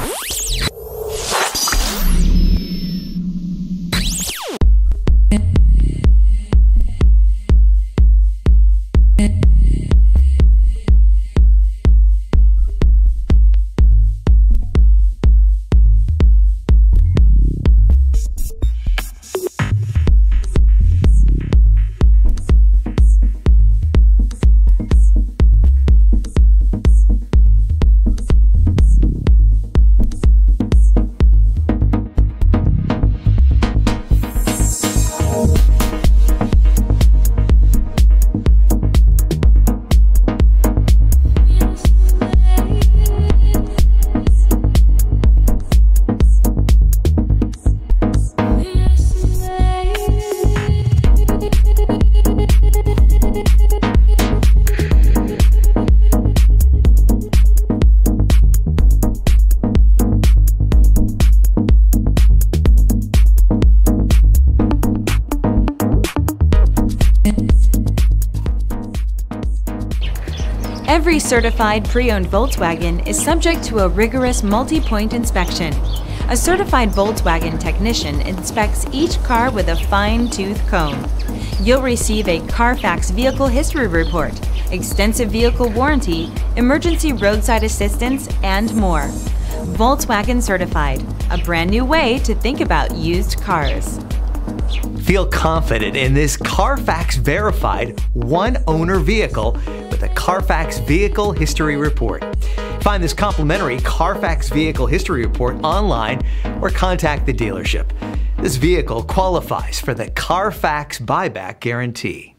Every certified pre-owned Volkswagen is subject to a rigorous multi-point inspection. A certified Volkswagen technician inspects each car with a fine-tooth comb. You'll receive a Carfax Vehicle History Report, extensive vehicle warranty, emergency roadside assistance, and more. Volkswagen Certified, a brand new way to think about used cars. Feel confident in this Carfax verified one-owner vehicle with a Carfax Vehicle History Report. Find this complimentary Carfax Vehicle History Report online or contact the dealership. This vehicle qualifies for the Carfax Buyback Guarantee.